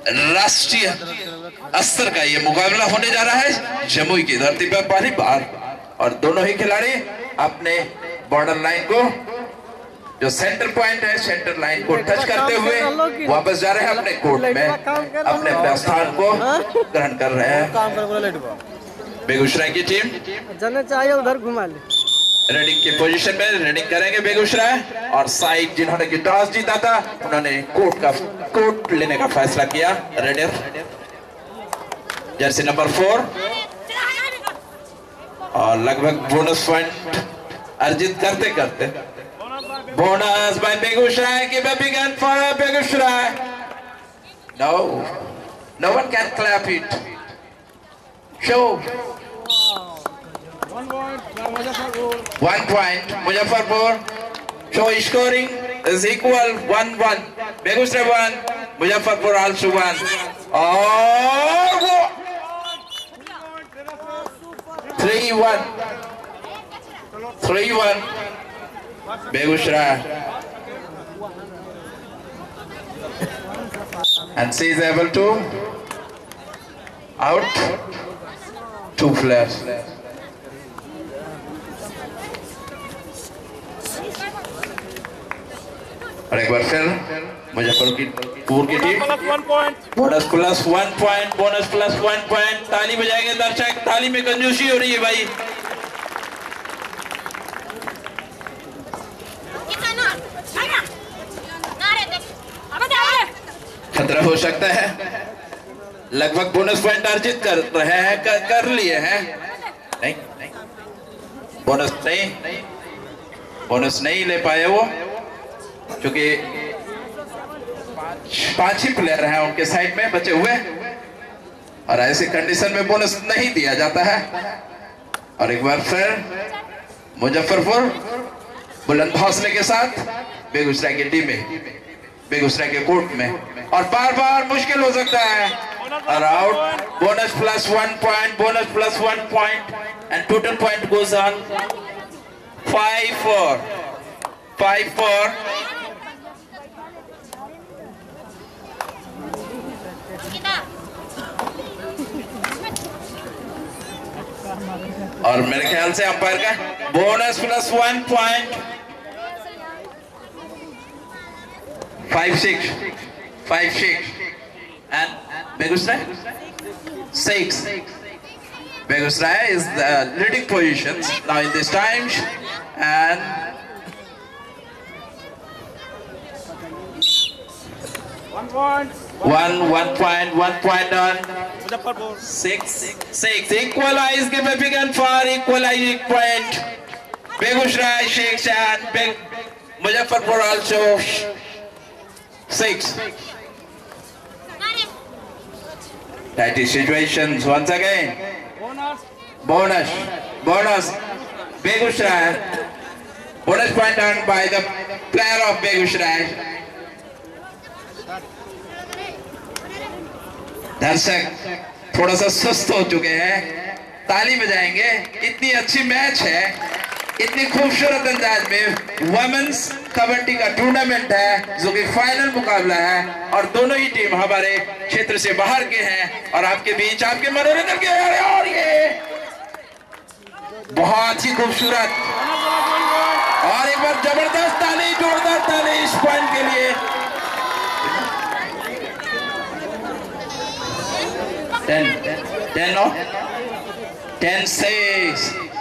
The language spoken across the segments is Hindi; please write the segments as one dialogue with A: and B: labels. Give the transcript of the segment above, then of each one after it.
A: राष्ट्रीय स्तर का ये मुकाबला होने जा रहा है जमुई की धरती पर पहली बार, और दोनों ही खिलाड़ी अपने बॉर्डर लाइन को, जो सेंटर पॉइंट है, सेंटर लाइन को टच करते हुए वापस जा रहे हैं अपने कोर्ट में, अपने स्थान को ग्रहण कर रहे हैं। बेगूसराय की टीम
B: जाना चाहिए उधर घुमा ले।
A: रेडिंग की पोजीशन में रेडिंग करेंगे बेगूसराय, और साइड जिन्होंने की टॉस जीता था उन्होंने कोर्ट लेने का फैसला किया। रेडर जर्सी नंबर 4, और लगभग बोनस पॉइंट अर्जित करते करते बोनस बाय बेगूसराय की begin for Begusarai. No one can clap it. Show. 1 point Muzaffarpur. Show scoring is equal 1-1. Begusrai 1, Muzaffarpur also 1. Oh, 3-1. 3-1. Begusrai. And she is able to out 2 players. और एक बार फिर मुजफ्फरपुर की team bonus plus 1 point, bonus plus 1 point. ताली बजाएंगे दर्शक, ताली में कंजूसी हो रही है भाई। खतरा हो सकता है, लगभग बोनस पॉइंट अर्जित कर रहे हैं, कर लिए हैं। नहीं, बोनस नहीं ले पाए वो, क्योंकि 5 ही प्लेयर हैं उनके साइड में बचे हुए, और ऐसी कंडीशन में बोनस नहीं दिया जाता है। और एक बार फिर मुजफ्फरपुर बुलंद हौसले के साथ बेगूसराय की टीम में, बेगूसराय के कोर्ट में, और बार मुश्किल हो सकता है। और out, bonus plus 1 point, bonus plus 1 point, and total point goes on 5-4। और मेरे ख्याल से अंपायर का bonus plus 1 point 5-6 and Begusrai 6. Begusrai is the leading positions now in this time, and 1 point on 6. Equalize, give a big and far equalizing point. Begusrai 6 and Muzaffarpur also 6. Tight situations once again. Bonus. Begusrai. Bonus point earned by the player of Begusrai. दर्शक थोड़ा सा सुस्त हो चुके हैं, ताली बजाएंगे। इतनी अच्छी मैच है, इतनी खूबसूरत अंदाज में वुमेन्स कबड्डी का टूर्नामेंट है, जो कि फाइनल मुकाबला है, और दोनों ही टीम हमारे क्षेत्र से बाहर के हैं, और आपके बीच आपके मनोरंजन के, और ये बहुत ही खूबसूरत, और एक बार जबरदस्त ताली, जोरदार ताली इस पॉइंट के लिए। 10-6.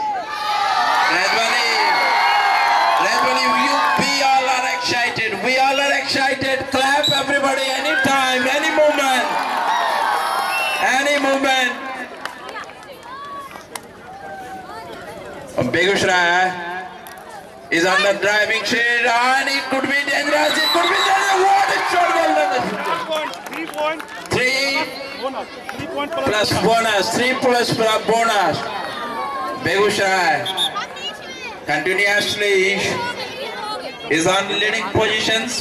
A: Redwani, we all are excited. We all are excited. Clap everybody, anytime, any moment. Begusrai is on the driving seat, and it could be dangerous. What a shot! 3 plus bonus, 3 plus bonus. Begusrai continuously is on leading positions.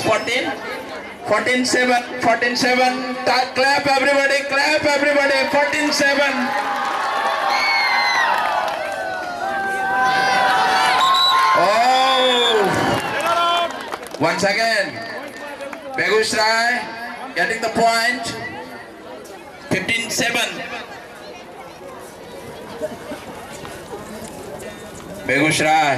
A: 14-7. Clap everybody, 14-7. Oh, once again Begusrai getting the point. 7 Begusarai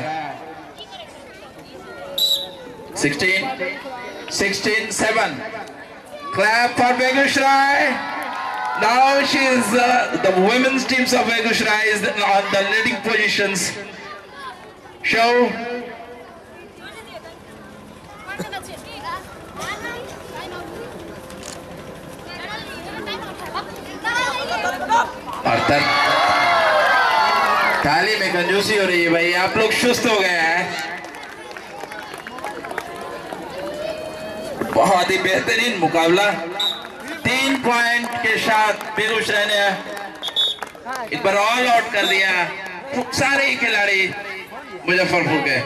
A: 16-7. Clap for Begusrai. Now she is the women's teams of Begusrai is on the leading positions. Show. और थाली में कंजूसी हो रही है भाई, आप लोग सुस्त हो गए हैं। बहुत ही बेहतरीन मुकाबला, 3 पॉइंट के साथ बेगूसराय ने एक बार ऑल आउट कर दिया सारे ही खिलाड़ी मुजफ्फरपुर के।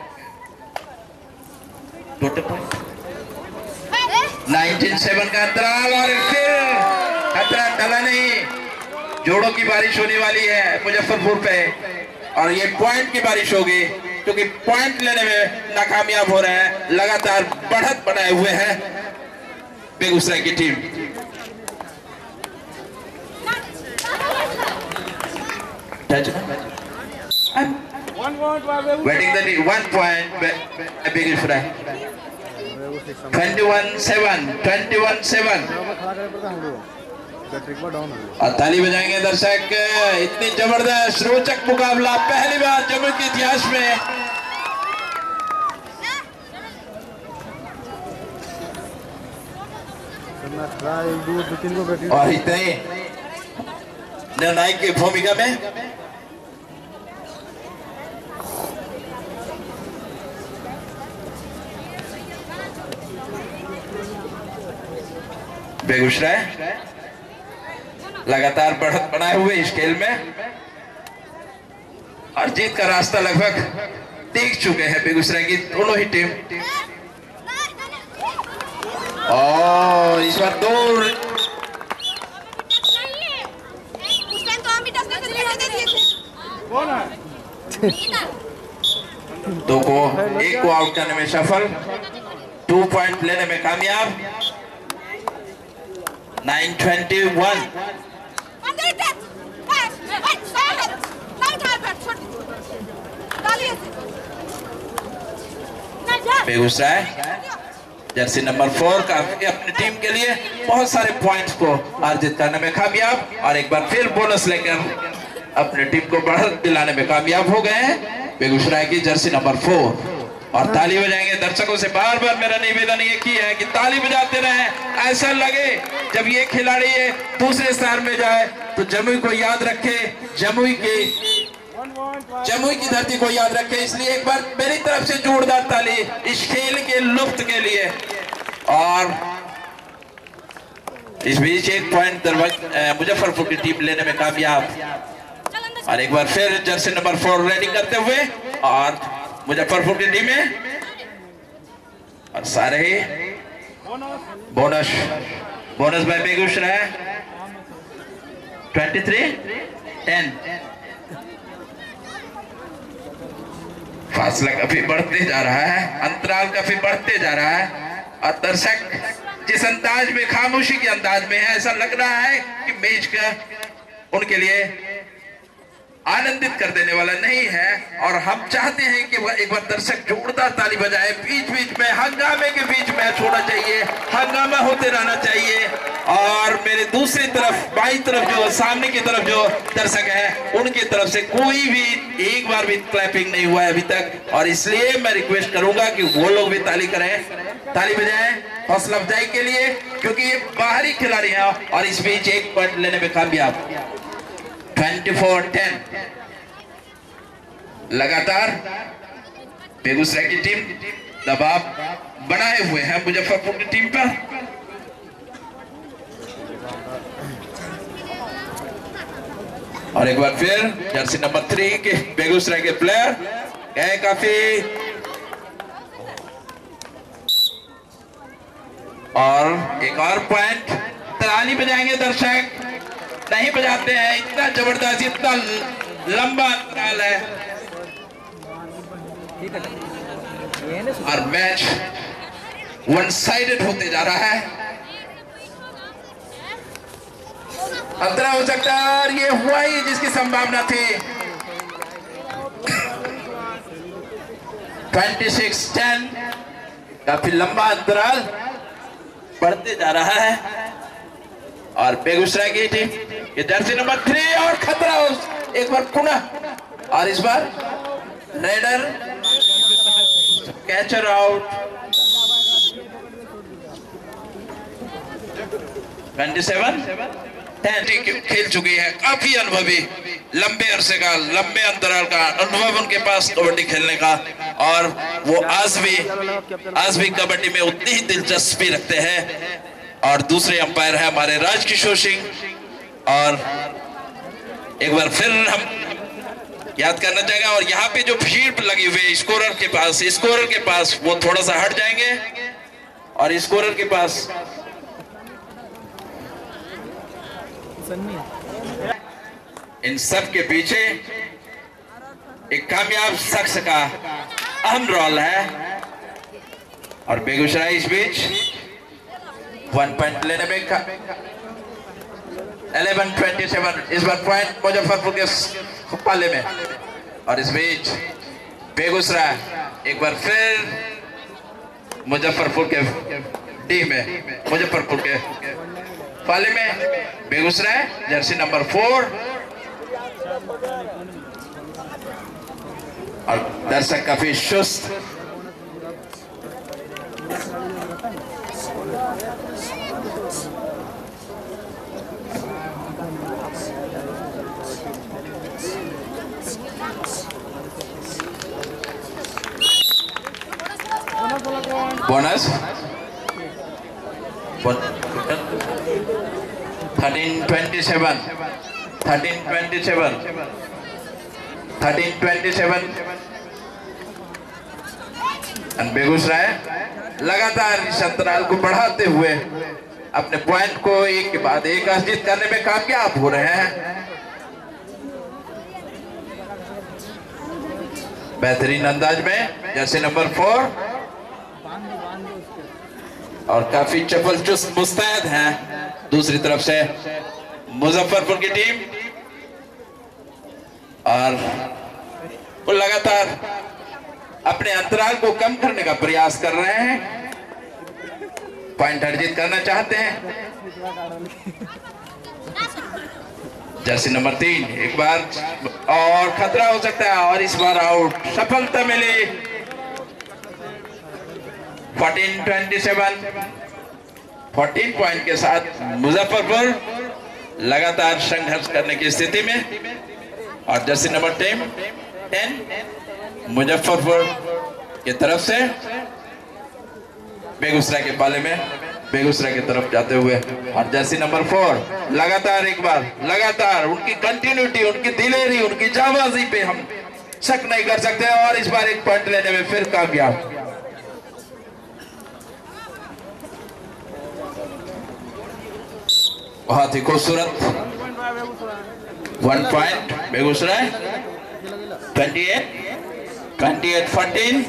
A: 19-7 का अंतराल और फिर खतरा टला नहीं। जोड़ों की बारिश होने वाली है मुजफ्फरपुर पे और ये पॉइंट की बारिश होगी क्योंकि पॉइंट लेने में नाकामयाब हो रहे हैं। लगातार बढ़त बनाए हुए हैं बेगूसराय की team. Waiting the 1 point Begusarai 21-7 और ताली बजाएंगे दर्शक। इतनी जबरदस्त रोचक मुकाबला पहली बार जम्मू के इतिहास में। और इतने निर्णायक की भूमिका में बेगूसराय लगातार बढ़त बनाए हुए इस खेल में और जीत का रास्ता लगभग देख चुके हैं बेगूसराय की दोनों ही टीम। और इस बार दो को एक को आउट करने में सफल, 2 पॉइंट लेने में कामयाब। 9-21 बेगूसराय जर्सी नंबर 4 का अपनी टीम के लिए बहुत सारे पॉइंट्स को अर्जित करने में कामयाब और एक बार फिर बोनस लेकर अपनी टीम को बढ़त दिलाने में कामयाब हो गए हैं बेगूसराय की जर्सी नंबर 4। और ताली बजाएंगे दर्शकों से। बार बार मेरा निवेदन ये की है कि ताली बजाते रहें, ऐसा लगे जब ये खिलाड़ी ये दूसरे स्थान में जाए तो जमुई को याद रखे, जमुई की धरती को याद रखे। इसलिए एक बार मेरी तरफ से जोरदार ताली इस खेल के लुत्फ के लिए। और इस बीच 1 पॉइंट मुजफ्फरपुर की टीम लेने में कामयाब। और एक बार फिर जर्सी नंबर 4 रेडिंग करते हुए और मुजफ्फरपुर की टीम में और सारे ही बोनस बाय बेगूसराय 23-10। फासला काफी बढ़ते जा रहा है, अंतराल काफी बढ़ते जा रहा है और दर्शक जिस अंदाज में, खामोशी के अंदाज में है, ऐसा लग रहा है कि मैच का उनके लिए आनंदित कर देने वाला नहीं है। और हम चाहते हैं कि एक बार दर्शक जोरदार ताली बजाए। बीच बीच में हंगामे के बीच मैच होना चाहिए, हंगामा होते रहना चाहिए। और मेरे दूसरी तरफ, बाई तरफ जो सामने की तरफ जो दर्शक है उनकी तरफ से कोई भी एक बार भी क्लैपिंग नहीं हुआ है अभी तक। और इसलिए मैं रिक्वेस्ट करूंगा कि वो लोग भी ताली करें, ताली बजाएं हौसला अफजाई के लिए, क्योंकि ये बाहरी खिलाड़ी हैं और इस बीच 1 पॉइंट लेने में कामयाब। 24-10 लगातार बेगूसराय की टीम दबाव बनाए हुए हैं मुजफ्फरपुर की टीम पर। और एक बार फिर जर्सी नंबर 3 के बेगूसराय के प्लेयर गए काफी और एक और पॉइंट। ताली बजाएंगे दर्शक, नहीं बजाते हैं। इतना जबरदस्त, इतना लंबा अंतराल है और मैच 1 साइडेड होते जा रहा है। खतरा हो सकता है और ये हुआ ही जिसकी संभावना थी। 26-10 काफी लंबा अंतराल बढ़ते जा रहा है और बेगूसराय की टीम ये जर्सी नंबर 3 और खतरा हो एक बार पुनः और इस बार रेडर कैचर आउट। 27-10 खेल चुकी है, काफी अनुभवी, लंबे अरसे का लंबे अंतराल का अनुभव उनके पास कबड्डी खेलने का और वो आज भी कबड्डी में उतनी ही दिलचस्पी रखते हैं। और दूसरे अंपायर है हमारे राजकिशोर सिंह और एक बार फिर हम याद करना चाहेंगे और यहाँ पे जो भीड़ लगी हुई है स्कोरर के पास वो थोड़ा सा हट जाएंगे और स्कोरर के पास इन सब के पीछे एक कामयाब शख्स का अहम रोल है और बेगूसराय इस बीच 1 पॉइंट लेने में 11-27 इस बार पॉइंट मुजफ्फरपुर के पाले में और इस बीच बेगूसराय एक बार फिर मुजफ्फरपुर के टीम में मुजफ्फरपुर के पाले में बेगूसराय जर्सी नंबर 4 और दर्शक काफी सुस्त बोनस 13-27 बेगूसराय लगातार इस अंतराल को बढ़ाते हुए अपने पॉइंट को एक के बाद एक अर्जित करने में कामयाब हो रहे हैं। बेहतरीन अंदाज में जैसे नंबर 4 और काफी चपल चुस्त मुस्तैद हैं दूसरी तरफ से मुजफ्फरपुर की टीम और वो लगातार अपने अंतराल को कम करने का प्रयास कर रहे हैं, पॉइंट अर्जित करना चाहते हैं। जर्सी नंबर 3 एक बार और खतरा हो सकता है और इस बार आउट, सफलता मिली। 14-27 14 पॉइंट के साथ मुजफ्फरपुर लगातार संघर्ष करने की स्थिति में और जर्सी नंबर 10 मुजफ्फरपुर की तरफ से बेगूसराय के पाले में बेगूसराय की तरफ जाते हुए और जर्सी नंबर 4 लगातार एक बार लगातार उनकी कंटिन्यूटी, उनकी दिलेरी, उनकी जाबाजी पे हम शक नहीं कर सकते और इस बार एक पॉइंट लेने में फिर कामयाब। बहुत ही खूबसूरत 1 पॉइंट बेगूसराय 28-14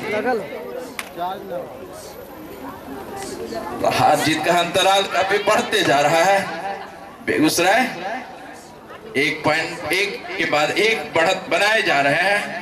A: हार जीत का अंतराल काफी बढ़ते जा रहा है। बेगूसराय 1 पॉइंट एक के बाद एक बढ़त बनाए जा रहे हैं।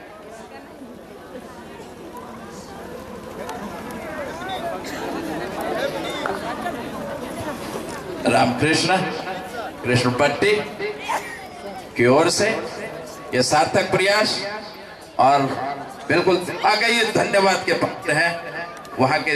A: रामकृष्ण कृष्णपट्टी की ओर से यह सार्थक प्रयास और बिल्कुल आगे ये धन्यवाद के पात्र हैं वहां के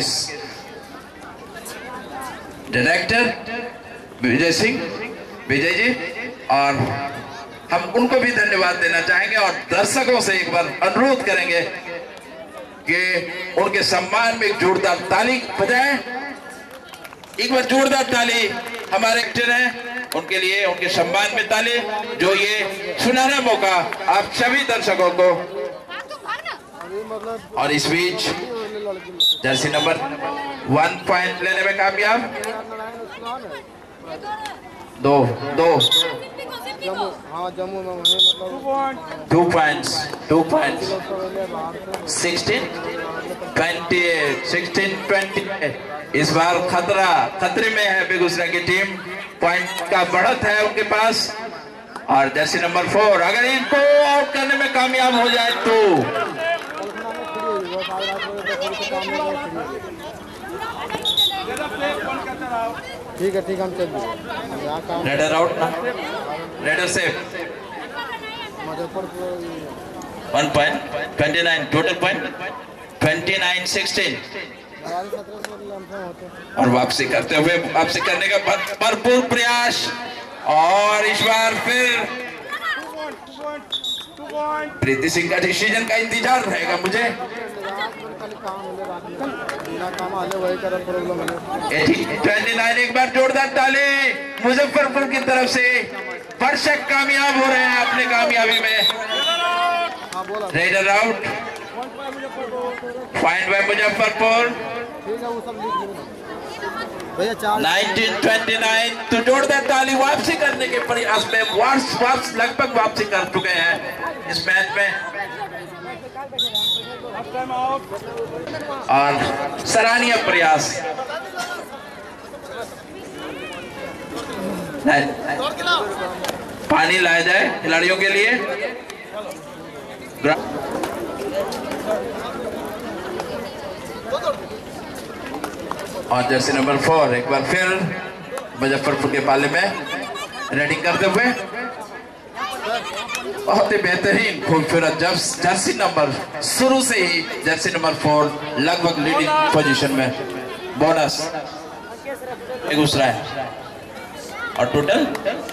A: डायरेक्टर विजय जी और हम उनको भी धन्यवाद देना चाहेंगे और दर्शकों से एक बार अनुरोध करेंगे कि उनके सम्मान में एक जोरदार ताली बजाएं। एक बार जोरदार ताली हमारे एक्टर हैं उनके लिए, उनके सम्मान में ताली, जो ये सुनहरा मौका आप सभी दर्शकों को। और इस बीच जर्सी नंबर 1 पॉइंट लेने में कामयाब। 2 पॉइंट्स 16-20 इस बार खतरे में है बेगूसराय की टीम। पॉइंट का बढ़त है उनके पास। और जर्सी नंबर 4 अगर इनको आउट करने में कामयाब हो जाए तो
B: ठीक है हम चल
A: रेडर आउट ना, raider safe. 1 point 29 total point 29-16 और वापसी करते हुए वापसी करने का भरपूर प्रयास। और इस बार फिर प्रीति सिंह का डिसीजन का इंतजार रहेगा मुझे। 29 एक बार जोरदार ताली मुजफ्फरपुर की तरफ से। दर्शक कामयाब हो रहे हैं अपनी कामयाबी में। Raider out, point by Muzaffarpur 1929। तो जोरदार ताली वापसी करने के प्रयास में वार्स लगभग वापसी कर चुके हैं इस मैच में। और सराहनीय प्रयास। पानी लाया जाए खिलाड़ियों के लिए। और जर्सी नंबर 4 एक बार फिर मुजफ्फरपुर के पाले में रेडिंग करते हुए बहुत ही बेहतरीन खूबसूरत जर्सी नंबर शुरू से ही जर्सी नंबर 4 लगभग लीडिंग पोजीशन में। बोनस बेगूसराय और total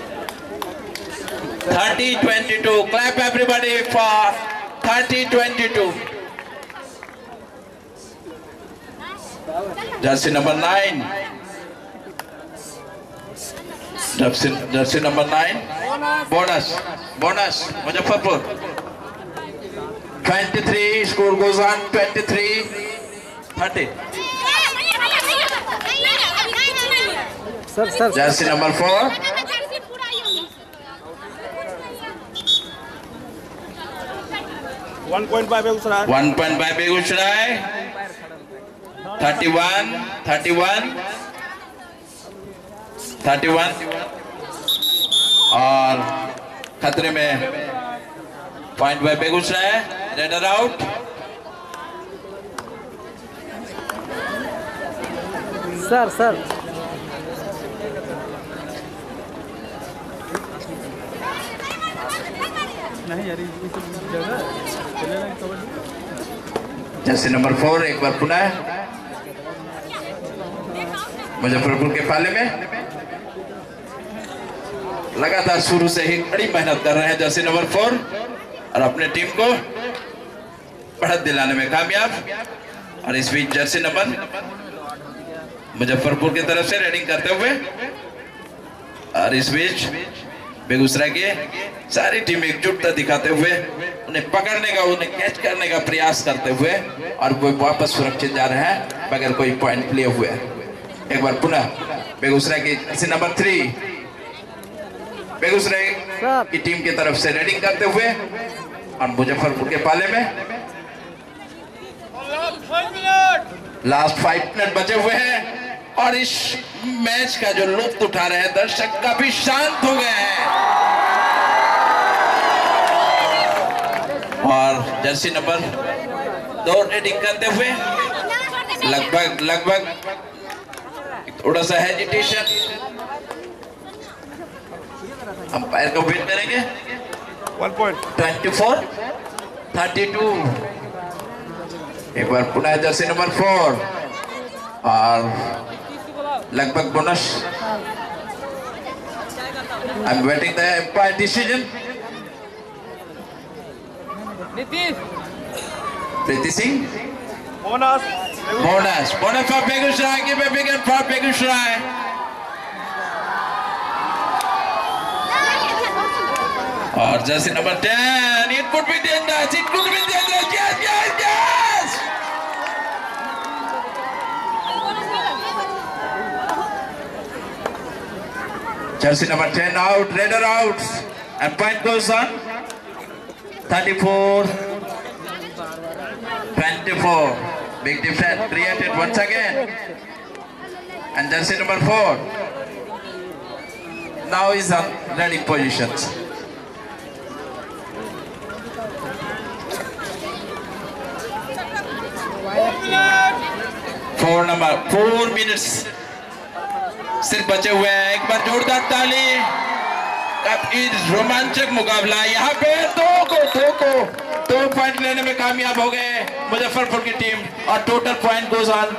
A: 30-22। Clap everybody for 30-22। Jersey number 9 jersey number 9 bonus Muzaffarpur 23। Score goes on 23-30।
B: Sir
A: jersey number 4
C: 1 point by Begusarai
A: 1 point by Begusarai 31 और खतरे में point by Begusarai. Raider out.
B: Sir नहीं यार
A: जर्सी नंबर 4 एक बार पुनः मुजफ्फरपुर के पाले में लगातार शुरू से ही बड़ी मेहनत कर रहे हैं जर्सी नंबर 4 और अपने टीम को बढ़त दिलाने में कामयाब। और इस बीच जर्सी नंबर मुजफ्फरपुर की तरफ से रेडिंग करते हुए और इस बीच बेगूसराय की सारी टीम एकजुटता दिखाते हुए उन्हें पकड़ने का उन्हें कैच करने का प्रयास करते हुए और वो वापस सुरक्षित जा रहे हैं बगैर कोई पॉइंट लिए हुए। एक बार पुनः बेगूसराय की जर्सी नंबर 3 बेगूसराय की टीम की तरफ से रेडिंग करते हुए और मुजफ्फरपुर के पाले में लास्ट 5 मिनट बचे हुए हैं और इस मैच का जो लुत्फ उठा रहे हैं दर्शक काफी शांत हो गए हैं। और जर्सी नंबर 2 रेडिंग करते हुए लगभग थोड़ा सा हेजिटेशन अंपायर को वेट करेंगे।
C: 1 point
A: 24-32। एक बार पुनः जर्सी नंबर 4 और लगभग bonus. I am waiting the umpire decision. Preeti Singh bonus for Begusarai. Give a big hand for Begusarai. और jersey number 10 it could be dangerous, it could be dangerous, yes. Jersey number 10 out, Raider out, and point goes on 34-24. Big difference created once again, and jersey number 4 now is on running positions. Number 4 minutes सिर्फ बचे हुए हैं। एक बार जोरदार ताली। अब इस रोमांचक मुकाबला यहाँ पे दो पॉइंट लेने में कामयाब हो गए मुजफ्फरपुर की टीम और total point goes on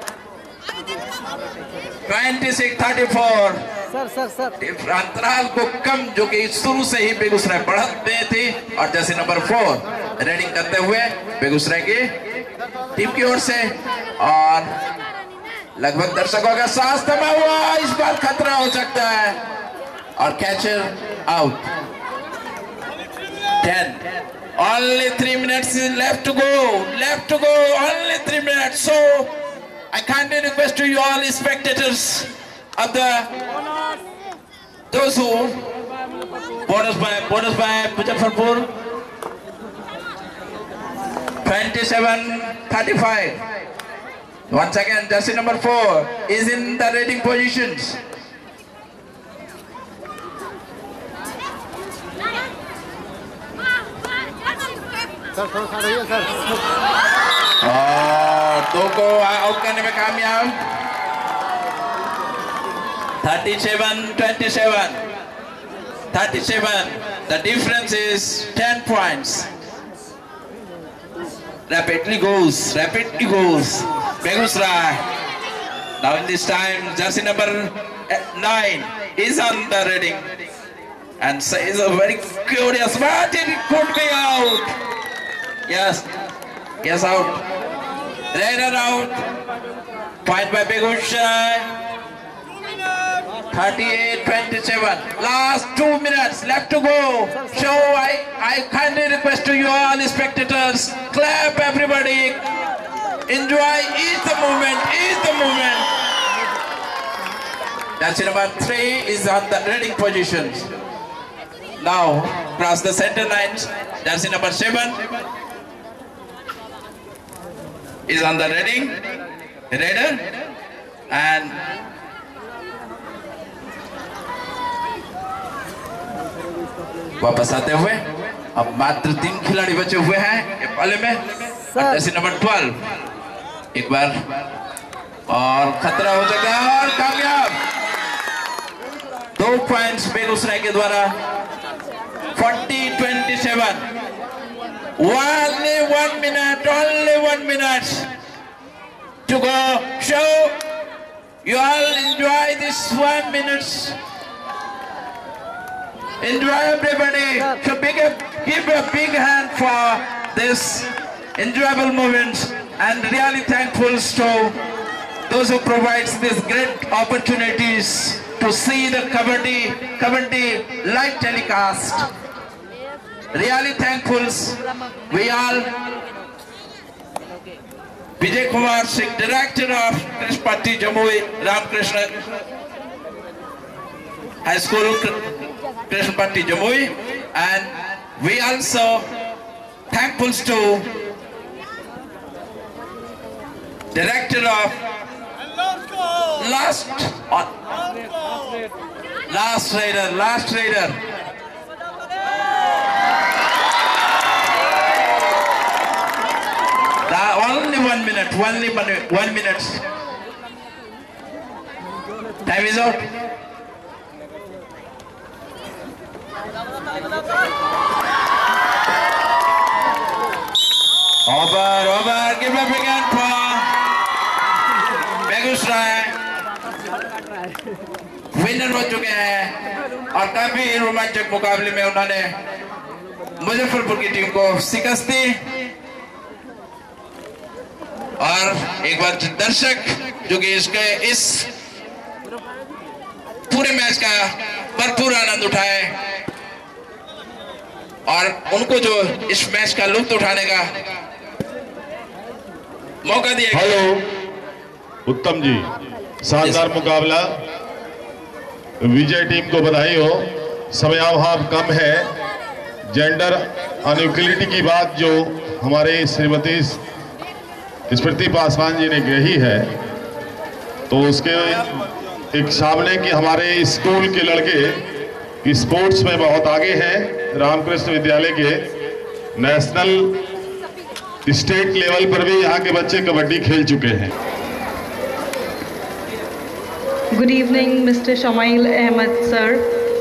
A: 26-34।
B: Sir
A: अंतराल को कम जो कि शुरू से ही बेगूसराय बढ़ते थे और जैसे नंबर 4 रेडिंग करते हुए बेगूसराय की टीम की ओर से और लगभग दर्शकों का सांस थमा हुआ। इस बार खतरा हो सकता है और catcher out. 10 only 3 minutes left to go, only 3 minutes. So I kindly request to you all spectators of those who bonus by Muzaffarpur 27-35. Once again, jersey number 4 is in the rating positions. और 2 को आउट करने में कामयाब। 37-27. The difference is 10 points. Rapidly goes. Begusrai. Now in this time, jersey number 9 is on the rating, and is a very curious. But it could be out. Yes, out. Raider out. Point by Begusrai. 38-27. Last 2 minutes left to go. So I kindly request to you all spectators, clap everybody. Enjoy the moment. That's number 3 is on the reading positions. Now cross the center lines. That's number 7 is on the reading. Raider and वापस आते हुए अब मात्र 3 खिलाड़ी बचे हुए हैं ये पाले में। जैसे नंबर 12 एक बार और खतरा हो सकता है और कामयाब। 2 पॉइंट्स बेगूसराय के द्वारा 40-27। Only 1 minute to go. So you all enjoy this 1 minute. Enjoy everybody. So give a big hand for this enjoyable moment, and really thankful to those who provides these great opportunities to see the Kabaddi live telecast. Really thankful. We all. Vijay Kumar Singh, Director of Krishpati Jamui Ramakrishna High School, Krishpati Jamui, and we also thankful to Director of Last Raider. Only 1 minute. Time is out. Over. Give a big hand for Begusarai winner हो चुके हैं और काफी रोमांचक मुकाबले में उन्होंने मुजफ्फरपुर की टीम को शिकस्त दी। और एक बार दर्शक जो कि इस पूरे मैच का भरपूर आनंद उठाए और उनको जो इस मैच का लुत्फ उठाने का मौका दिया।
D: हेलो उत्तम जी, शानदार मुकाबला। विजय टीम को बधाई हो। समयाभाव कम है। जेंडर अनइक्वलिटी की बात जो हमारे श्रीमती स्मृति पासवान जी ने कही है, तो उसके एक सामने कि हमारे स्कूल के लड़के स्पोर्ट्स में बहुत आगे हैं। रामकृष्ण विद्यालय के नेशनल स्टेट लेवल पर भी यहाँ के बच्चे कबड्डी खेल चुके हैं।
E: Good evening, Mr. Shamail Ahmed, sir.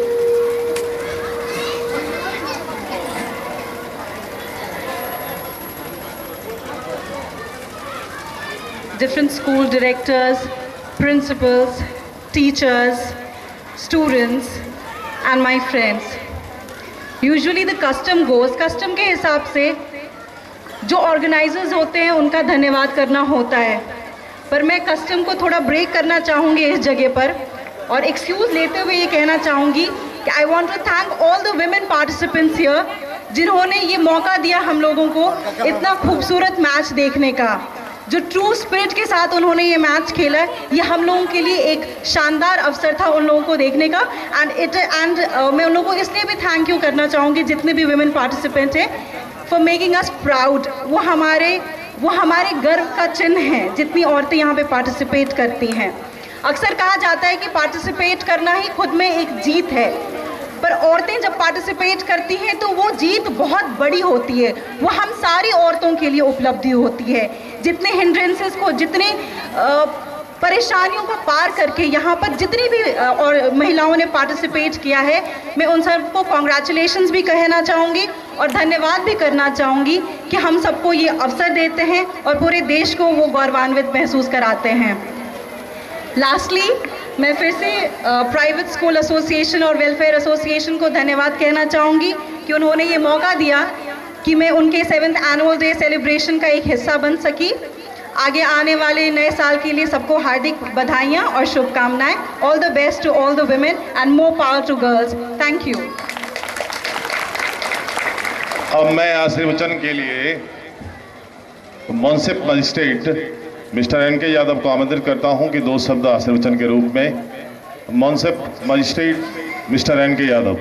E: Different school directors, principals, teachers, students, and my friends. Usually the custom के हिसाब से जो ऑर्गेनाइजर्स होते हैं उनका धन्यवाद करना होता है, पर मैं कस्टम को थोड़ा ब्रेक करना चाहूँगी इस जगह पर और एक्सक्यूज़ लेते हुए ये कहना चाहूँगी कि I want to thank all the women participants here जिन्होंने ये मौका दिया हम लोगों को इतना खूबसूरत मैच देखने का। जो ट्रू स्पिरिट के साथ उन्होंने ये मैच खेला है, ये हम लोगों के लिए एक शानदार अवसर था उन लोगों को देखने का। एंड मैं उन लोगों को इसलिए भी थैंक यू करना चाहूँगी जितने भी विमेन पार्टिसिपेंट हैं, फॉर मेकिंग अस प्राउड। वो हमारे गर्व का चिन्ह है जितनी औरतें यहाँ पे पार्टिसिपेट करती हैं। अक्सर कहा जाता है कि पार्टिसिपेट करना ही खुद में एक जीत है, पर औरतें जब पार्टिसिपेट करती हैं तो वो जीत बहुत बड़ी होती है। वो हम सारी औरतों के लिए उपलब्धि होती है। जितने हिंड्रेंसेस को, जितने परेशानियों को पार करके यहाँ पर जितनी भी और महिलाओं ने पार्टिसिपेट किया है, मैं उन सबको कॉन्ग्रेचुलेशंस भी कहना चाहूँगी और धन्यवाद भी करना चाहूँगी कि हम सबको ये अवसर देते हैं और पूरे देश को वो गौरवान्वित महसूस कराते हैं। लास्टली मैं फिर से प्राइवेट स्कूल एसोसिएशन और वेलफेयर एसोसिएशन को धन्यवाद कहना चाहूँगी कि उन्होंने ये मौका दिया कि मैं उनके 7th एनुअल डे सेलिब्रेशन का एक हिस्सा बन सकी। आगे आने वाले नए साल के लिए सबको हार्दिक बधाइयाँ और शुभकामनाएं। All the best to all the women and more power to girls. Thank you.
D: अब मैं आशीर्वचन के लिए मुंसिफ मजिस्ट्रेट मिस्टर एन.के. यादव को आमंत्रित करता हूं कि 2 शब्द आशीर्वचन के रूप में। मुंसिफ मजिस्ट्रेट मिस्टर एन.के. यादव।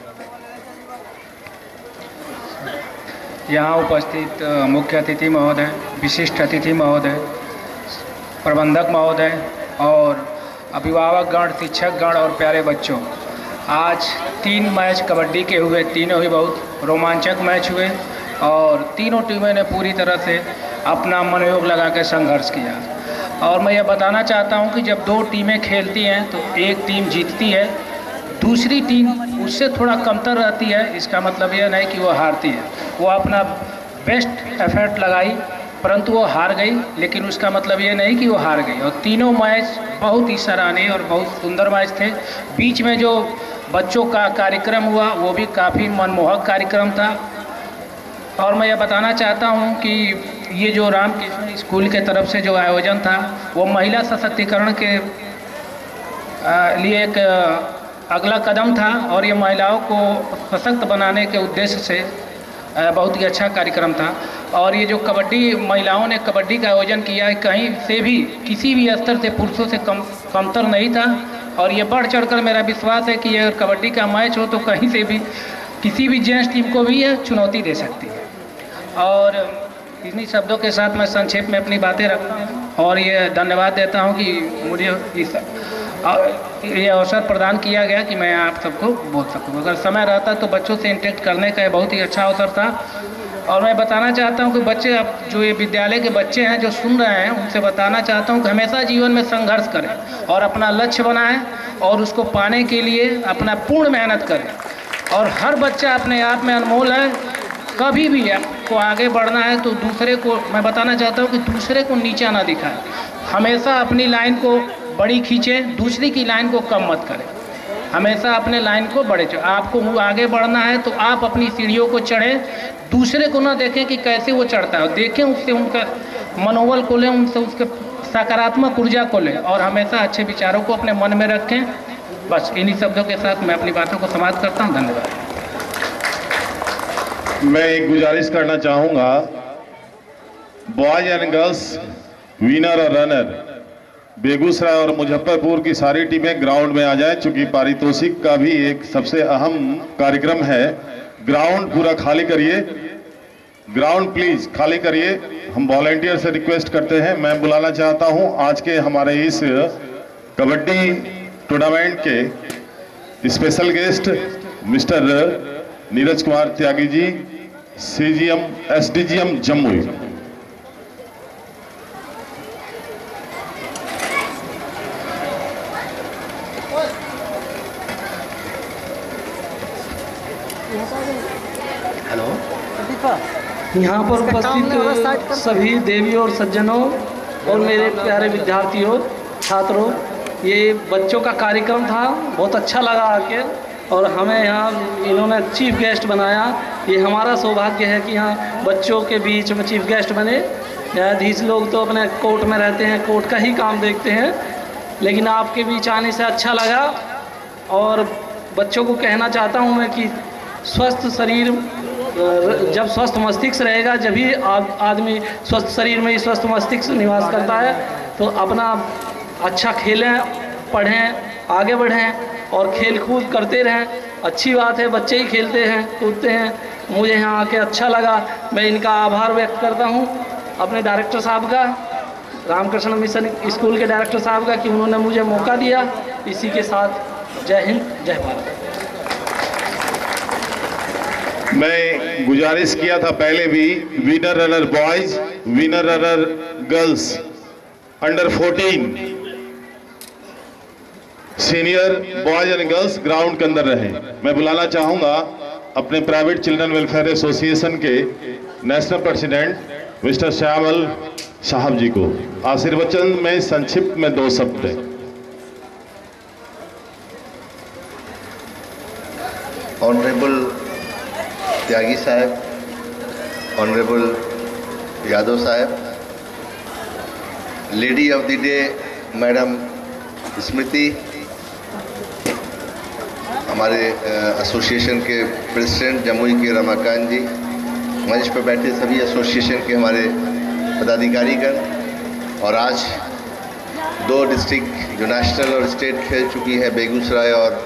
F: यहाँ उपस्थित मुख्य अतिथि महोदय, विशिष्ट अतिथि महोदय, प्रबंधक महोदय और अभिभावकगण, शिक्षकगण और प्यारे बच्चों, आज 3 मैच कबड्डी के हुए। तीनों ही बहुत रोमांचक मैच हुए और तीनों टीमों ने पूरी तरह से अपना मनोयोग लगा के संघर्ष किया। और मैं ये बताना चाहता हूँ कि जब 2 टीमें खेलती हैं तो एक टीम जीतती है, दूसरी टीम उससे थोड़ा कमतर रहती है। इसका मतलब यह नहीं कि वो हारती है। वो अपना बेस्ट एफर्ट लगाई परंतु वो हार गई, लेकिन उसका मतलब ये नहीं कि वो हार गई। और तीनों मैच बहुत ही सराहनीय और बहुत सुंदर मैच थे। बीच में जो बच्चों का कार्यक्रम हुआ वो भी काफ़ी मनमोहक कार्यक्रम था। और मैं ये बताना चाहता हूँ कि ये जो रामकृष्ण स्कूल के तरफ से जो आयोजन था वो महिला सशक्तिकरण के लिए एक अगला कदम था और ये महिलाओं को सशक्त बनाने के उद्देश्य से बहुत ही अच्छा कार्यक्रम था। और ये जो कबड्डी, महिलाओं ने कबड्डी का आयोजन किया है, कहीं से भी किसी भी स्तर से पुरुषों से कमतर नहीं था। और ये बढ़ चढ़कर मेरा विश्वास है कि ये कबड्डी का मैच हो तो कहीं से भी किसी भी जेंट्स टीम को भी ये चुनौती दे सकती है। और इन्हीं शब्दों के साथ मैं संक्षेप में अपनी बातें रखता हूँ और ये धन्यवाद देता हूँ कि मुझे ये अवसर प्रदान किया गया कि मैं आप सबको बोल सकूँ। अगर समय रहता तो बच्चों से इंटरेक्ट करने का बहुत ही अच्छा अवसर था। और मैं बताना चाहता हूँ कि बच्चे, अब जो ये विद्यालय के बच्चे हैं जो सुन रहे हैं, उनसे बताना चाहता हूँ कि हमेशा जीवन में संघर्ष करें और अपना लक्ष्य बनाएं और उसको पाने के लिए अपना पूर्ण मेहनत करें। और हर बच्चा अपने आप में अनमोल है। कभी भी आपको आगे बढ़ना है तो दूसरे को, मैं बताना चाहता हूँ कि दूसरे को नीचा ना दिखाएं। हमेशा अपनी लाइन को बड़ी खींचें, दूसरी की लाइन को कम मत करें। हमेशा अपने लाइन को बड़े चढ़ें। आपको आगे बढ़ना है तो आप अपनी सीढ़ियों को चढ़ें, दूसरे को ना देखें कि कैसे वो चढ़ता है। देखें उससे, उनका मनोबल को लें, उनसे उसके सकारात्मक ऊर्जा को लें और हमेशा अच्छे विचारों को अपने मन में रखें। बस इन्हीं शब्दों के साथ मैं अपनी बातों को समाप्त करता हूँ। धन्यवाद।
D: मैं एक गुजारिश करना चाहूँगा, बॉयज एंड गर्ल्स विनर और रनर बेगूसराय और मुजफ्फरपुर की सारी टीमें ग्राउंड में आ जाएं, चूंकि पारितोषिक का भी एक सबसे अहम कार्यक्रम है। ग्राउंड पूरा खाली करिए, ग्राउंड प्लीज खाली करिए। हम वॉलंटियर से रिक्वेस्ट करते हैं। मैं बुलाना चाहता हूं आज के हमारे इस कबड्डी टूर्नामेंट के special guest mister Neeraj Kumar Tyagi ji, CGM SDGM Jammu.
G: यहाँ पर उपस्थित सभी देवियों और सज्जनों और मेरे प्यारे विद्यार्थियों, छात्रों, ये बच्चों का कार्यक्रम था, बहुत अच्छा लगा आके। और हमें यहाँ इन्होंने चीफ गेस्ट बनाया। ये हमारा सौभाग्य है कि यहाँ बच्चों के बीच में चीफ गेस्ट बने। न्यायाधीश लोग तो अपने कोर्ट में रहते हैं, कोर्ट का ही काम देखते हैं, लेकिन आपके बीच आने से अच्छा लगा। और बच्चों को कहना चाहता हूँ मैं कि स्वस्थ शरीर, जब स्वस्थ मस्तिष्क रहेगा जब ही आदमी स्वस्थ शरीर में ही स्वस्थ मस्तिष्क निवास करता है। तो अपना अच्छा खेलें, पढ़ें, आगे बढ़ें और खेल कूद करते रहें। अच्छी बात है, बच्चे ही खेलते हैं, कूदते हैं। मुझे यहाँ आके अच्छा लगा। मैं इनका आभार व्यक्त करता हूँ अपने डायरेक्टर साहब का, रामकृष्ण मिशन स्कूल के डायरेक्टर साहब का, कि उन्होंने मुझे मौका दिया। इसी के साथ जय हिंद, जय भारत।
D: मैं गुजारिश किया था पहले भी, winner runner boys, winner runner girls, under 14 senior boys and girls ground के अंदर रहे। मैं बुलाना चाहूंगा अपने प्राइवेट चिल्ड्रन वेलफेयर एसोसिएशन के नेशनल प्रेसिडेंट मिस्टर श्यामल साहब जी को। आशीर्वचन में संक्षिप्त में 2 शब्द है।
H: ऑनरेबल त्यागी साहब, ऑनरेबल यादव साहब, lady of the day madam Smriti, हमारे एसोसिएशन के प्रेसिडेंट जमुई के रमाकांत जी, मंच पर बैठे सभी एसोसिएशन के हमारे पदाधिकारीगण, और आज 2 डिस्ट्रिक्ट जो नेशनल और स्टेट खेल चुकी है, बेगूसराय और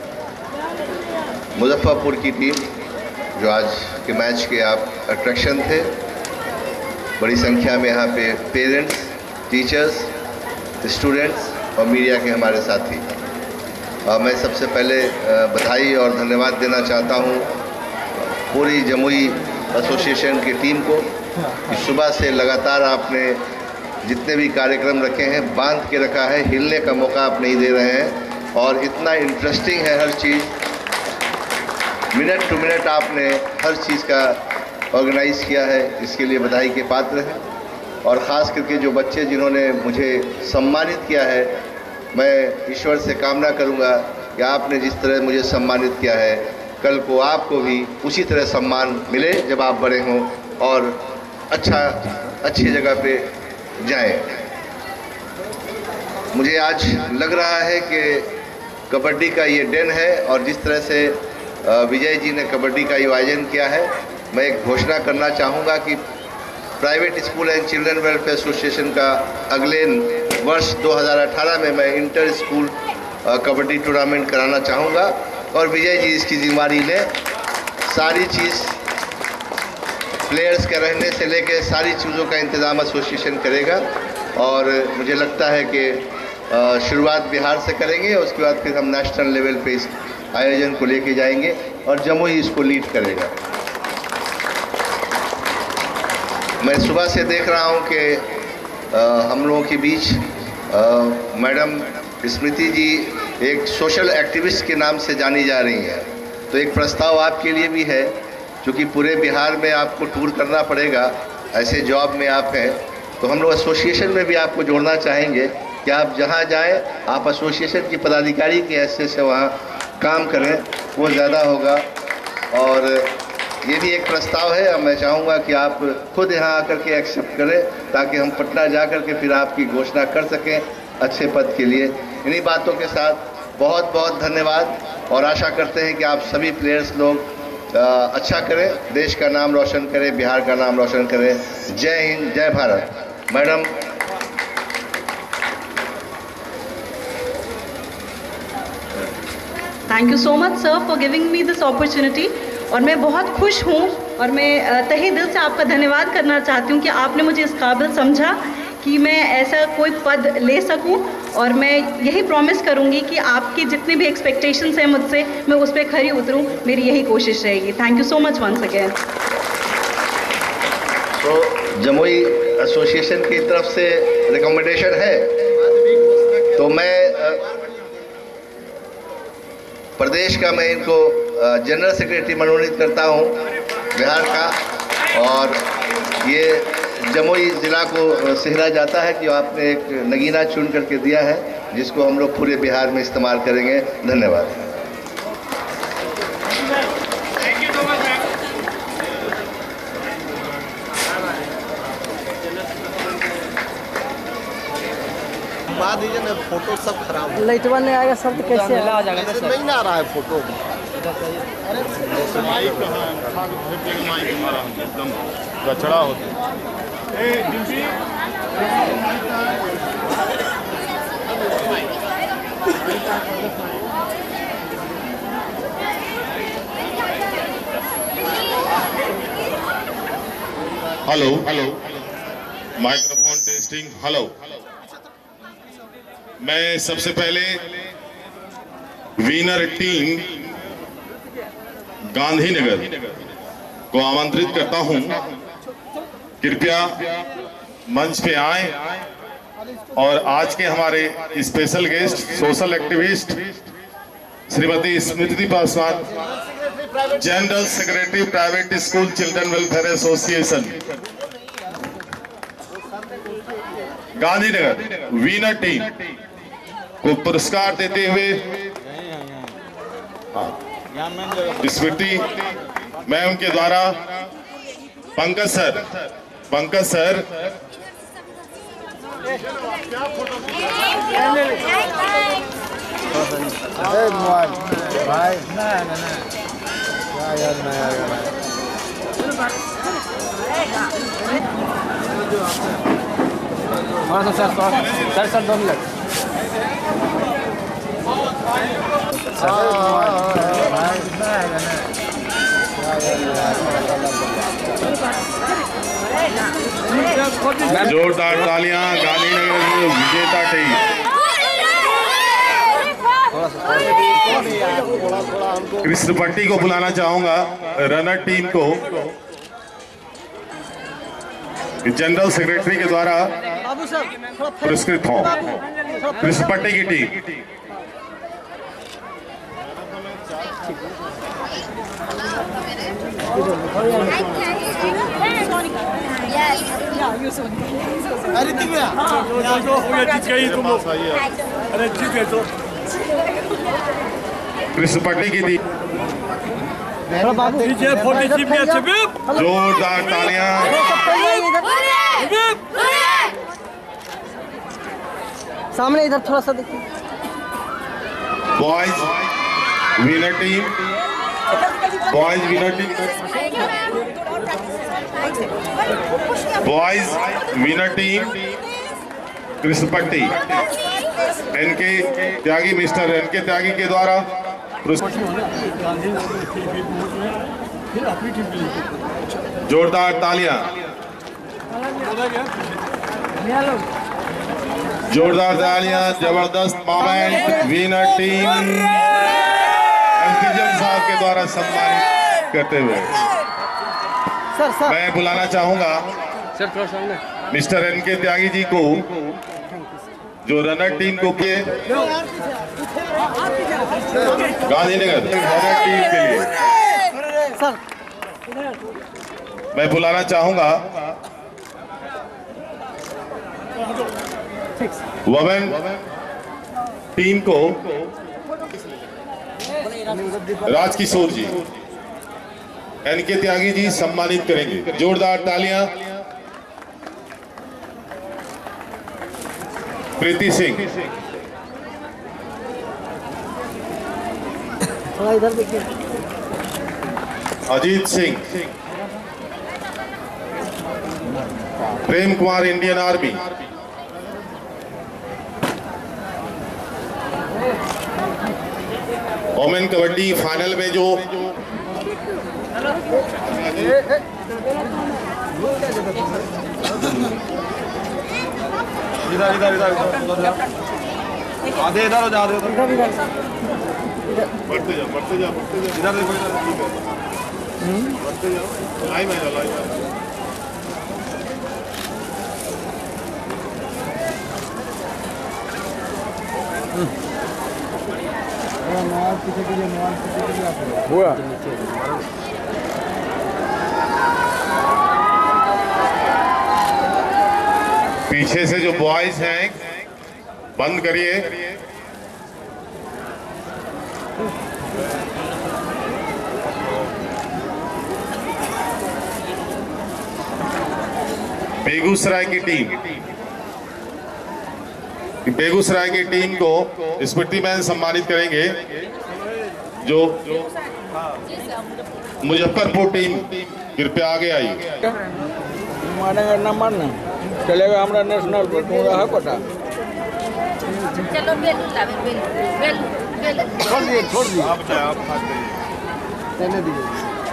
H: मुजफ्फरपुर की टीम, जो आज के मैच के आप अट्रैक्शन थे। बड़ी संख्या में यहाँ पे पेरेंट्स, टीचर्स, स्टूडेंट्स और मीडिया के हमारे साथी। मैं सबसे पहले बधाई और धन्यवाद देना चाहता हूँ पूरी जमुई एसोसिएशन की टीम को कि सुबह से लगातार आपने जितने भी कार्यक्रम रखे हैं बांध के रखा है, हिलने का मौका आप नहीं दे रहे हैं। और इतना इंटरेस्टिंग है हर चीज़, मिनट टू मिनट आपने हर चीज़ का ऑर्गेनाइज़ किया है, इसके लिए बधाई के पात्र हैं। और ख़ास करके जो बच्चे जिन्होंने मुझे सम्मानित किया है, मैं ईश्वर से कामना करूंगा कि आपने जिस तरह मुझे सम्मानित किया है, कल को आपको भी उसी तरह सम्मान मिले जब आप बड़े हों और अच्छी जगह पे जाएं। मुझे आज लग रहा है कि कबड्डी का ये दिन है, और जिस तरह से विजय जी ने कबड्डी का आयोजन किया है, मैं एक घोषणा करना चाहूँगा कि private school and children welfare association का अगले वर्ष 2018 में मैं इंटर स्कूल कबड्डी टूर्नामेंट कराना चाहूँगा, और विजय जी इसकी जिम्मेदारी लें। सारी चीज़ प्लेयर्स के रहने से लेकर सारी चीज़ों का इंतज़ाम एसोसिएशन करेगा, और मुझे लगता है कि शुरुआत बिहार से करेंगे, उसके बाद फिर हम नेशनल लेवल पे इस आयोजन को लेके जाएंगे और जमुई इसको लीड करेगा। मैं सुबह से देख रहा हूं कि हम लोगों के बीच मैडम स्मृति जी एक सोशल एक्टिविस्ट के नाम से जानी जा रही हैं। तो एक प्रस्ताव आपके लिए भी है, क्योंकि पूरे बिहार में आपको टूर करना पड़ेगा, ऐसे जॉब में आप हैं, तो हम लोग एसोसिएशन में भी आपको जोड़ना चाहेंगे कि आप जहां जाएं आप एसोसिएशन की पदाधिकारी की हैसियत से वहां काम करें, वो ज़्यादा होगा। और ये भी एक प्रस्ताव है, मैं चाहूँगा कि आप खुद यहाँ आकर के एक्सेप्ट करें, ताकि हम पटना जा कर के फिर आपकी घोषणा कर सकें अच्छे पद के लिए। इन्हीं बातों के साथ बहुत बहुत धन्यवाद, और आशा करते हैं कि आप सभी प्लेयर्स लोग अच्छा करें, देश का नाम रोशन करें, बिहार का नाम रोशन करें। जय हिंद, जय Bharat. Madam
E: thank you so much sir for giving me this opportunity. और मैं बहुत खुश हूँ, और मैं तहे दिल से आपका धन्यवाद करना चाहती हूँ कि आपने मुझे इस काबिल समझा कि मैं ऐसा कोई पद ले सकूं, और मैं यही प्रॉमिस करूंगी कि आपकी जितनी भी एक्सपेक्टेशंस हैं मुझसे, मैं उस पर खरी उतरूं। मेरी यही कोशिश रहेगी। Thank you so much once again.
H: तो जमुई एसोसिएशन की तरफ से रिकमेंडेशन है, तो मैं प्रदेश का मैं इनको जनरल सेक्रेटरी मनोनीत करता हूं बिहार का, और ये जमुई ज़िला को सिहरा जाता है कि आपने एक नगीना चुन करके दिया है, जिसको हम लोग पूरे बिहार में इस्तेमाल करेंगे। धन्यवाद।
B: बाद दीजिए ना, फोटो सब खराब है।
I: लाइटवा नहीं आएगा सब तो कैसे
B: आ जाएगा? नहीं ना आ रहा है फोटो।
D: कचड़ा होता hello hello, microphone testing. Hello, मैं सबसे पहले विनर टीम गांधीनगर को आमंत्रित करता हूं, कृपया मंच पे आएं और आज के हमारे special guest social activist Shrimati Smriti Paswan, general secretary private school children welfare association Gandhinagar, winner team को पुरस्कार देते हुए स्मृति मैम के द्वारा पंकज सर
B: भाई सर 2 मिनट।
D: जोरदार तालियां गांधीनगर विजेता टीम। कृष्णपट्टी को बुलाना चाहूंगा, रनर टीम को जनरल सेक्रेटरी के द्वारा पुरस्कृत हो। कृष्णपट्टी की टीम कृष्णपट्टी की टीम जोरदार तालियां।
I: सामने इधर थोड़ा सा देखिए।
D: Boys winner team, boys winner team, boys winner team Krishnapatti N K Tyagi, mister N K Tyagi के द्वारा जोरदार तालियां, जोरदार तालियां। जबरदस्त मोमेंट, विनर टीम एंथुसियाज्म साहब के द्वारा सम्मानित करते हुए मैं बुलाना चाहूंगा मिस्टर एनके त्यागी जी को, जो रनर टीम को किए गांधीनगर रनर टीम के लिए मैं बुलाना चाहूंगा वुमेन टीम को राजकिशोर जी, एनके त्यागी जी सम्मानित करेंगे। जोरदार तालियां। प्रीति सिंह,
I: थोड़ा इधर देखिए।
D: Ajit Singh, Prem Kumar Indian army, women kabaddi final में जो
C: इधर इधर इधर आधे इधर हो जा, आधे
I: इधर
C: इधर
I: इधर
D: बढ़ते जाओ बढ़ते जाओ बढ़ते जाओ।
C: इधर देखो, इधर ठीक है,
D: बढ़ते जाओ, लाइन में जाओ, लाइन में।
C: हुआ
D: पीछे से जो बॉयज हैं बंद करिए। बेगूसराय की टीम को स्मृति मैन सम्मानित करेंगे। जो मुजफ्फरपुर टीम कृपया आगे आइए।
C: मारेंगे ना मारना चलेगा, हमारा नेशनल पर तू रहा कोटा।
J: चलो बेल लावे, बेल
C: छोड़ दिए
D: आप
C: रहने दीजिए।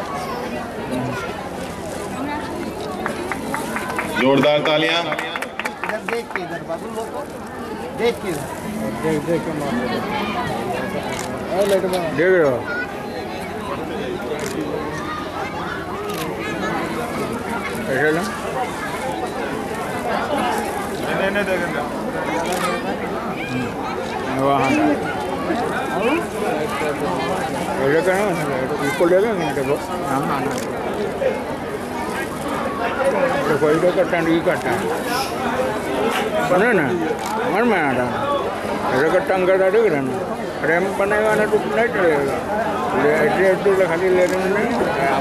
D: जोरदार तालियां।
B: इधर देख के, इधर बाबू लोग देख के,
C: देख के मार देख रहे हो। ऐसे ना नहीं देखेंगे वहाँ ऐसे करें इसको ले लेंगे। देखो हाँ देखो इधर कट्टा नहीं कट्टा बने ना मन में आ रहा ऐसे कट्टा अंगर देख रहे ना। रैम बनेगा ना तो नहीं चलेगा। ऐसे खाली ले रहे नहीं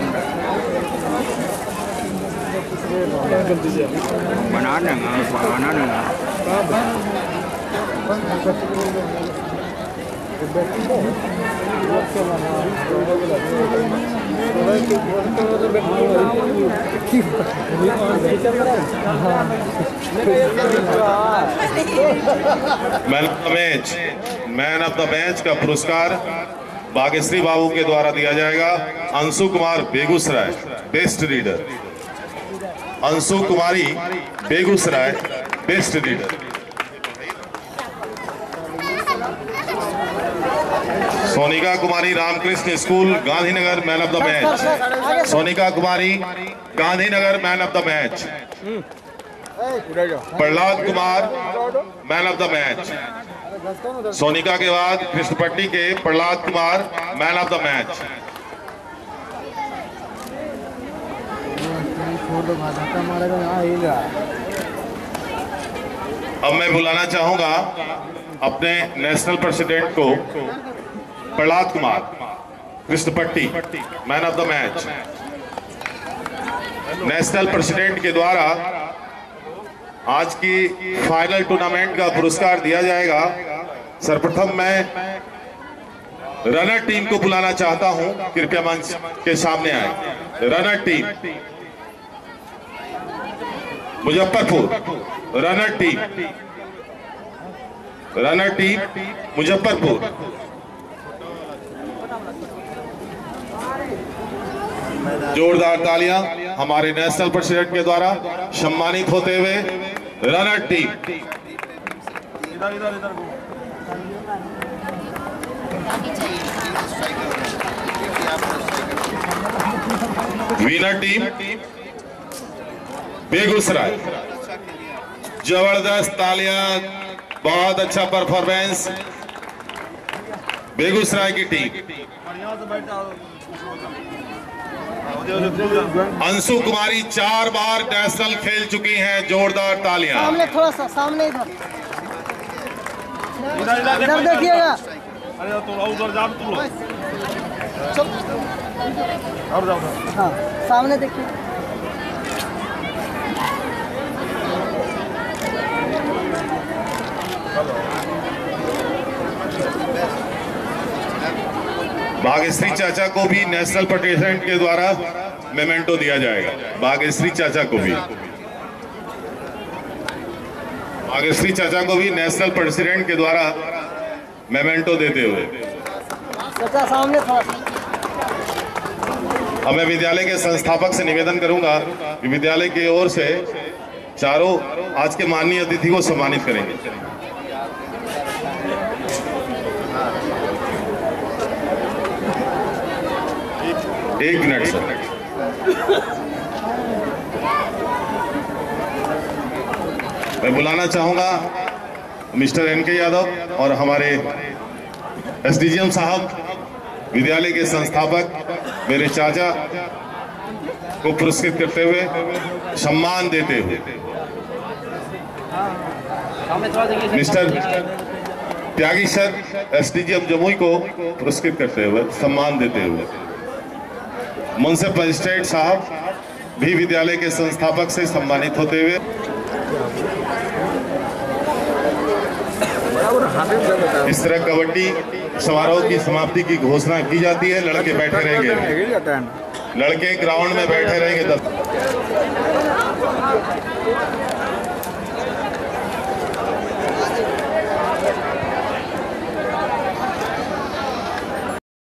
C: बना देंगे।
D: मैन ऑफ द मैच का पुरस्कार भाग्यश्री बाबू के द्वारा दिया जाएगा। Anshu Kumar Begusarai best raider. Anshu Kumari Begusarai best raider. Sonika Kumari Ramakrishna school Gandhinagar man of the match. Sonika Kumari Gandhinagar man of the match. Prahlad Kumar man of the match. Sonika के बाद कृष्णपट्टी के Prahlad Kumar man of the match. अब मैं बुलाना चाहूंगा अपने नेशनल प्रेसिडेंट को, Prahlad Kumar Krishnapatti man of the match. National president के द्वारा आज की फाइनल टूर्नामेंट का पुरस्कार दिया जाएगा। सर्वप्रथम मैं रनर टीम को बुलाना चाहता हूं, कृपया मंच के सामने आए। Runner team Muzaffarpur. Runner team Muzaffarpur. जोरदार तालियां हमारे नेशनल प्रेसिडेंट के द्वारा सम्मानित होते हुए रनर टीम।
C: इधर इधर इधर
D: विनर टीम बेगूसराय। जबरदस्त तालियां, बहुत अच्छा परफॉर्मेंस बेगूसराय की टीम। अंशु कुमारी 4 बार नेशनल खेल चुकी हैं। जोरदार तालियां।
I: सामने थोड़ा सा, सामने इधर इधर देखिएगा।
C: अरे तो उधर जा तुम लोग और जाओ।
I: हाँ सामने देखिए।
D: भाग्यश्री चाचा को भी नेशनल प्रेसिडेंट के द्वारा मेमेंटो दिया जाएगा। भाग्यश्री चाचा को भी नेशनल प्रेसिडेंट के द्वारा मेमेंटो देते हुए।
I: चाचा सामने था।
D: अब मैं विद्यालय के संस्थापक से निवेदन करूंगा कि विद्यालय की ओर से चारों आज के माननीय अतिथि को सम्मानित करेंगे। एक मिनट सर। मैं बुलाना चाहूंगा मिस्टर एन के यादव और हमारे एसडीजीएम साहब, विद्यालय के संस्थापक मेरे चाचा को पुरस्कृत करते हुए, सम्मान देते हुए mister Tyagi sir SDGM Jamui को पुरस्कृत करते हुए, सम्मान देते हुए मुंसिफ मजिस्ट्रेट साहब भी विद्यालय के संस्थापक से सम्मानित होते हुए, इस तरह कबड्डी समारोह की समाप्ति की घोषणा की जाती है। लड़के बैठे रहेंगे, लड़के ग्राउंड में बैठे रहेंगे।